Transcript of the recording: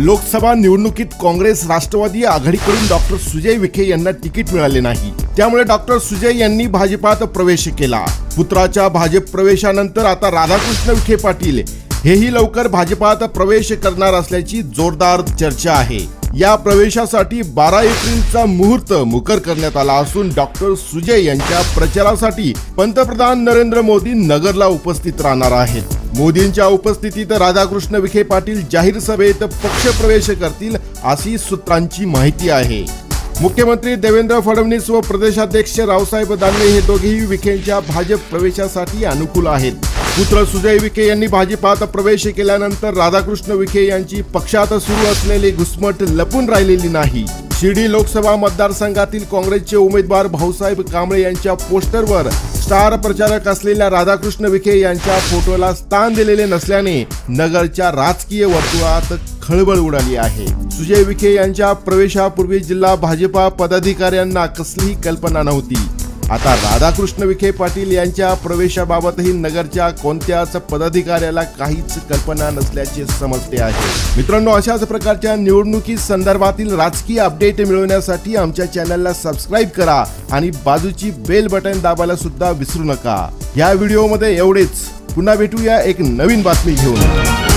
लोकसभा निवडणुकीत काँग्रेस राष्ट्रवादी आघाडीकडून डॉक्टर सुजय विखे यांना तिकीट मिळाले नाही। त्यामुळे डॉक्टर सुजय यांनी भाजपात प्रवेश केला। पुत्राच्या भाजप प्रवेशानंतर आता राधाकृष्ण विखे पाटील हेही लवकर भाजपात प्रवेश करणार असल्याची जोरदार चर्चा आहे। या प्रवेशासाठी 12 एप्रिलचा मुहूर्त मुकर करण्यात आला असून डॉक्टर सुजय यांच्या प्रचारासाठी पंतप्रधान नरेंद्र मोदी नगरला उपस्थित राहणार आहेत। मोदींच्या उपस्थितीत राधाकृष्ण विखे पाटील जाहीर सभेत पक्ष प्रवेश करतील अशी सूत्रांची माहिती आहे। मुख्यमंत्री देवेंद्र फडणवीस व प्रदेशाध्यक्ष रावसाहेब दानवे हे दोघेही विखेंच्या भाजप प्रवेशासाठी अनुकूल आहेत। पुत्र सुजय विखे यांनी भाजपात प्रवेश केल्यानंतर राधाकृष्ण विखे यांची पक्षात सुरू असलेली घुसमट लपून राहिलेली नाही। शिर्डी लोकसभा मतदारसंघातील काँग्रेसचे उमेदवार भाऊसाहेब कांबळे यांच्या पोस्टरवर स्टार प्रचारक असलेल्या राधाकृष्ण विखे यांच्या फोटोला स्थान दिलेले नसल्याने नगरच्या राजकीय वर्तुळात खळबळ उडाली आहे। सुजय विखे यांच्या प्रवेशापूर्वी जिल्हा भाजपा पदाधिकाऱ्यांना कसलीही कल्पना नव्हती। आता राधाकृष्ण विखे पाटील यांच्या प्रवेशाबाबतही नगरच्या कोणत्याच पदाधिकाऱ्याला काहीच कल्पना नसल्याचे समजते आहे। मित्रांनो, अशाच प्रकारच्या निवडणुकी संदर्भातील राजकीय अपडेट मिळवण्यासाठी आमच्या चॅनलला सबस्क्राइब करा आणि बाजूची बेल बटन दाबायला सुद्धा विसरू नका। या व्हिडिओमध्ये एवढेच। पुन्हा भेटूया एक नवीन बातमी घेऊन।